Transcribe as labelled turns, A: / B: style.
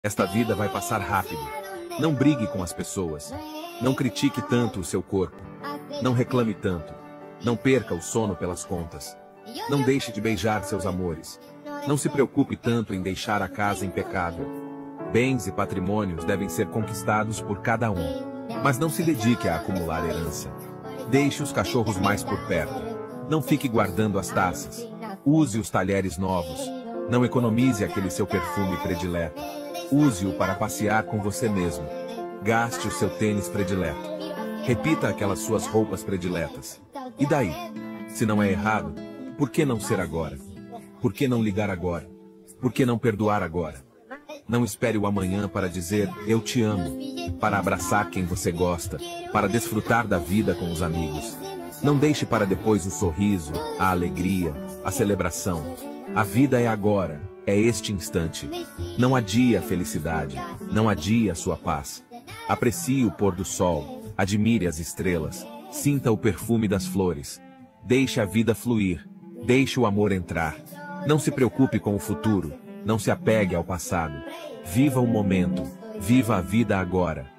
A: Esta vida vai passar rápido. Não brigue com as pessoas. Não critique tanto o seu corpo. Não reclame tanto. Não perca o sono pelas contas. Não deixe de beijar seus amores. Não se preocupe tanto em deixar a casa impecável. Bens e patrimônios devem ser conquistados por cada um. Mas não se dedique a acumular herança. Deixe os cachorros mais por perto. Não fique guardando as taças. Use os talheres novos. Não economize aquele seu perfume predileto. Use-o para passear com você mesmo. Gaste o seu tênis predileto. Repita aquelas suas roupas prediletas. E daí? Se não é errado, por que não ser agora? Por que não ligar agora? Por que não perdoar agora? Não espere o amanhã para dizer eu te amo, para abraçar quem você gosta, para desfrutar da vida com os amigos. Não deixe para depois o sorriso, a alegria, a celebração. A vida é agora, é este instante. Não adie a felicidade, não adie a sua paz. Aprecie o pôr do sol, admire as estrelas, sinta o perfume das flores. Deixe a vida fluir, deixe o amor entrar. Não se preocupe com o futuro, não se apegue ao passado. Viva o momento, viva a vida agora.